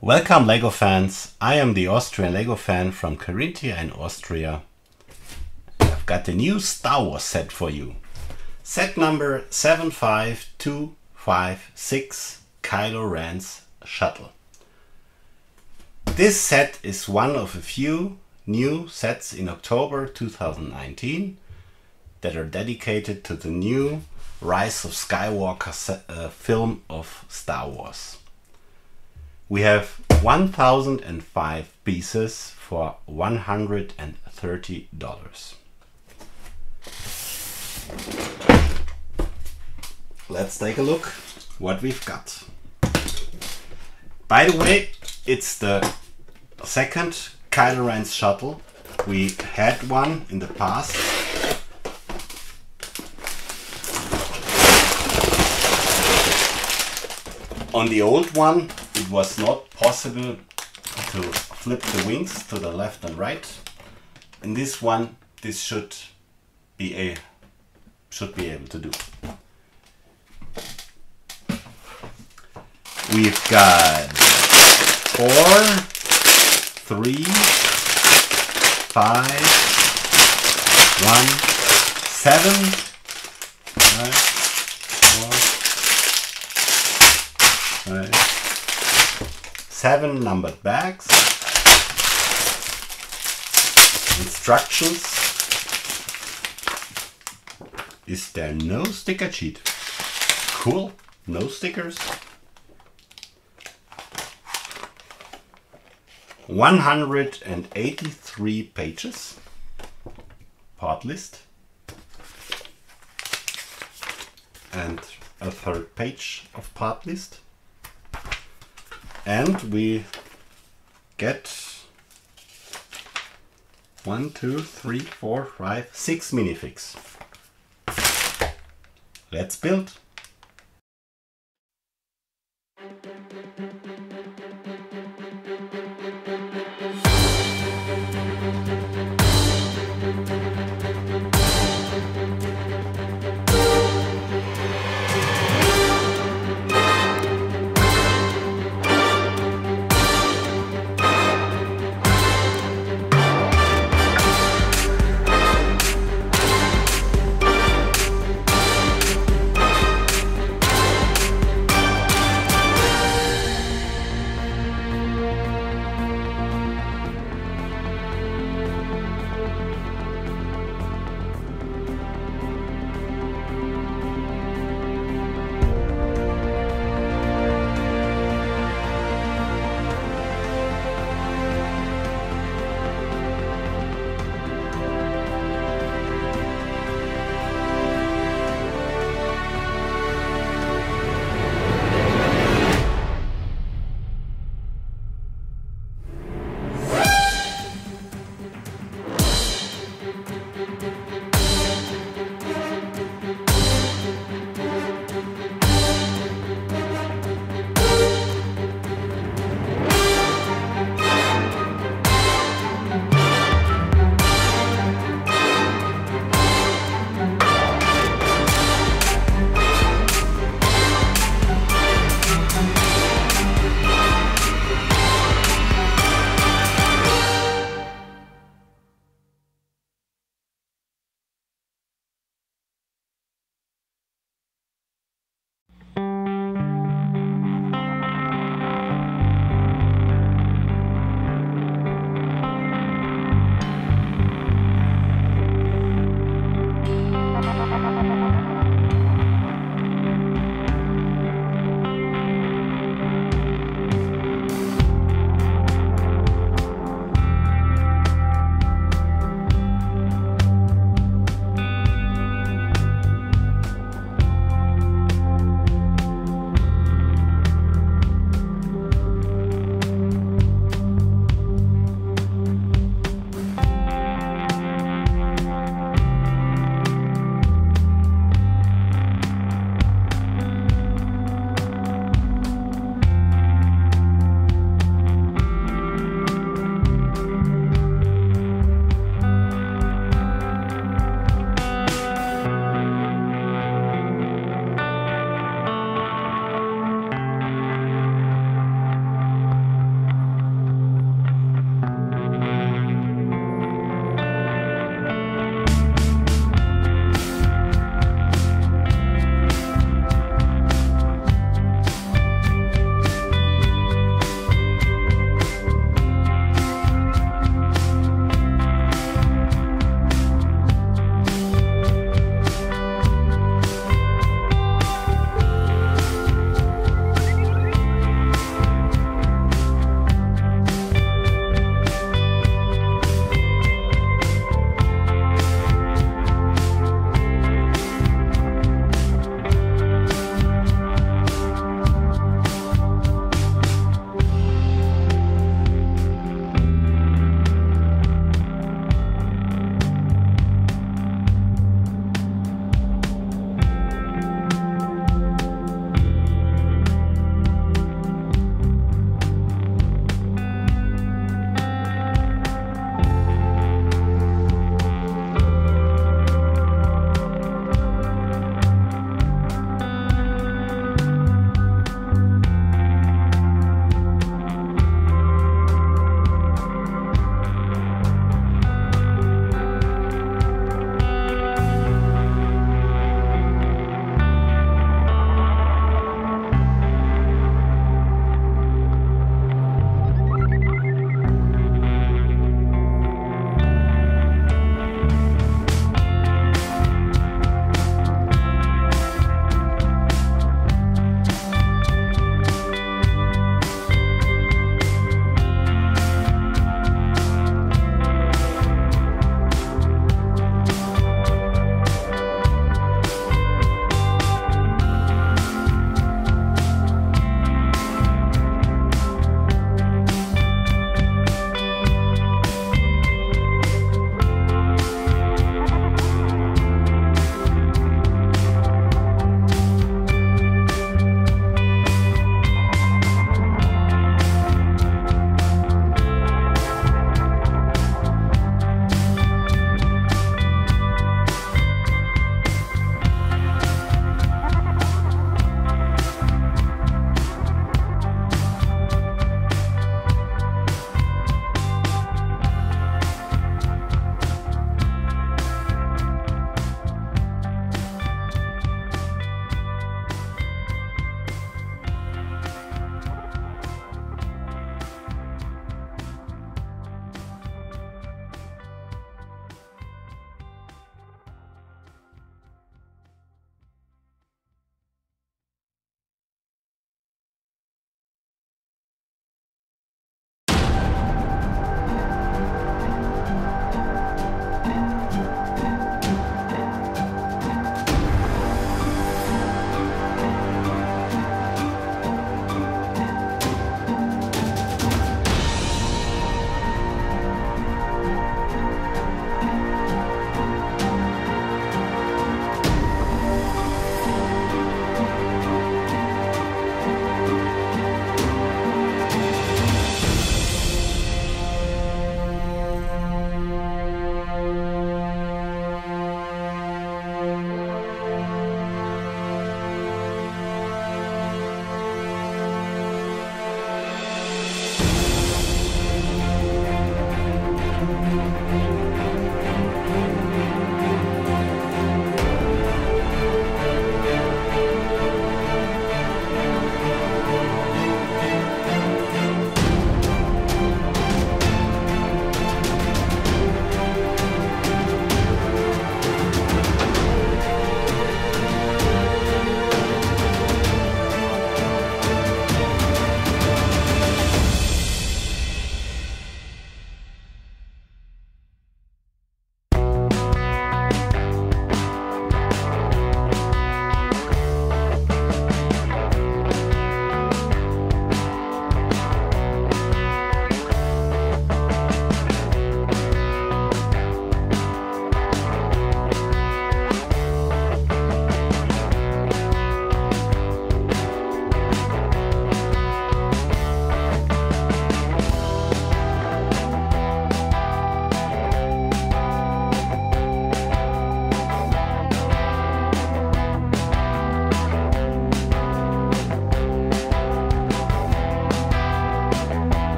Welcome LEGO fans, I am the Austrian LEGO fan from Carinthia in Austria. I've got the new Star Wars set for you. Set number 75256, Kylo Ren's Shuttle. This set is one of a few new sets in October 2019 that are dedicated to the new Rise of Skywalker film of Star Wars. We have 1005 pieces for $130. Let's take a look what we've got. By the way, it's the second Kylo Ren's shuttle. We had one in the past. On the old one, it was not possible to flip the wings to the left and right. In this one, this should be able to do. We've got 4, 3, 5, 1, 7, 7 numbered bags. Instructions. Is there no sticker sheet? Cool, no stickers. 183 pages. Part list. And a third page of part list. And we get 1, 2, 3, 4, 5, 6 minifigs. Let's build.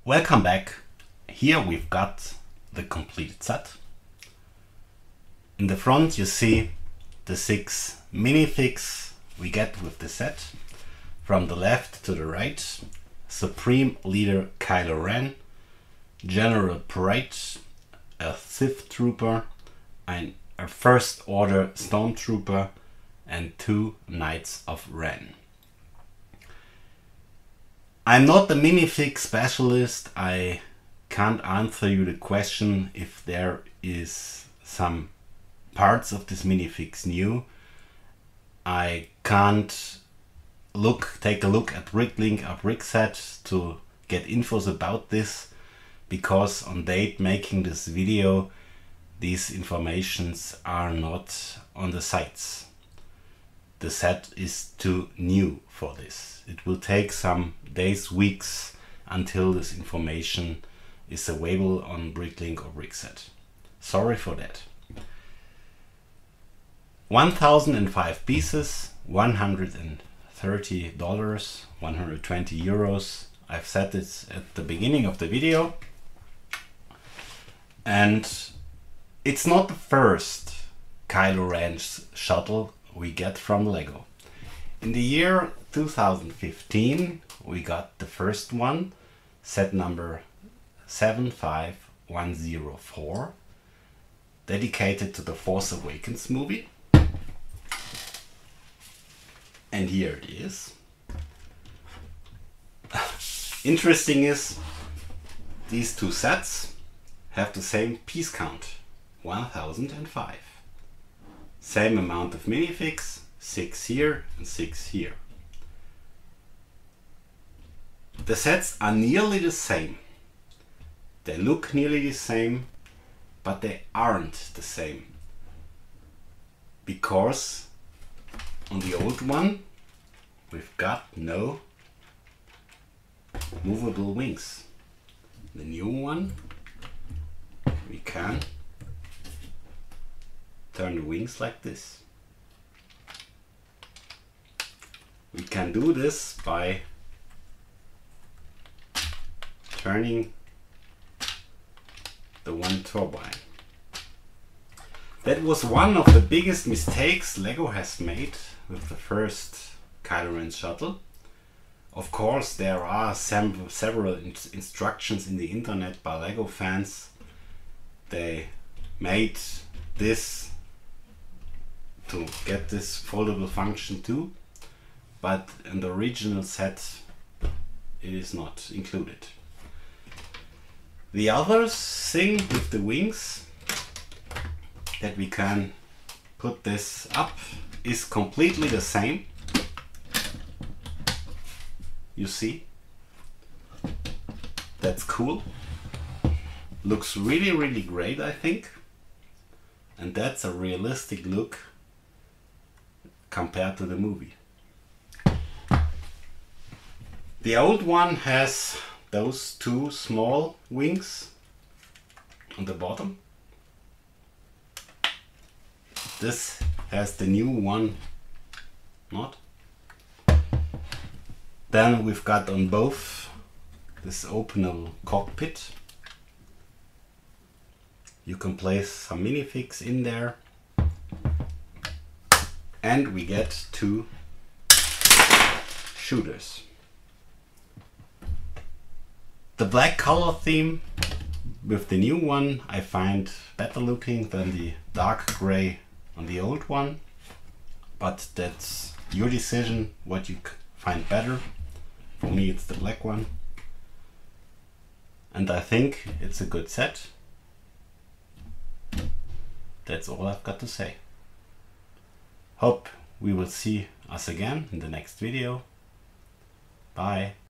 Welcome back. Here we've got the completed set. In the front you see the 6 minifigs we get with the set. From the left to the right, Supreme Leader Kylo Ren, General Parade, a Sith Trooper, a First Order Stormtrooper, and 2 Knights of Ren. I'm not the minifig specialist. I can't answer you the question if there is some parts of this minifigs new. I can't take a look at Bricklink or Brickset to get infos about this, because on date making this video these informations are not on the sites. The set is too new for this. It will take some days, weeks until this information is available on Bricklink or Brickset. Sorry for that. 1005 pieces, $130, 120 euros. I've said it at the beginning of the video. And it's not the first Kylo Ren shuttle we get from Lego. In the year 2015 we got the first one, set number 75104, dedicated to the Force Awakens movie. And here it is. Interesting is, these two sets have the same piece count, 1005. Same amount of minifigs, 6 here and 6 here. The sets are nearly the same. They look nearly the same, but they aren't the same. Because on the old one we've got no movable wings. The new one we can turn the wings like this. We can do this by turning the one turbine. That was one of the biggest mistakes Lego has made with the first Kylo Ren shuttle. Of course, there are several instructions in the internet by Lego fans. They made this to get this foldable function too, but in the original set it is not included. The other thing with the wings, that we can put this up, is completely the same. You see? That's cool. Looks really great, I think. And that's a realistic look compared to the movie. The old one has those 2 small wings on the bottom. This has the new one not. Then we've got on both this openable cockpit. You can place some minifigs in there. And we get 2 shooters. The black color theme with the new one I find better looking than the dark gray on the old one, but that's your decision what you find better. For me it's the black one, and I think it's a good set. That's all I've got to say. Hope we will see us again in the next video. Bye.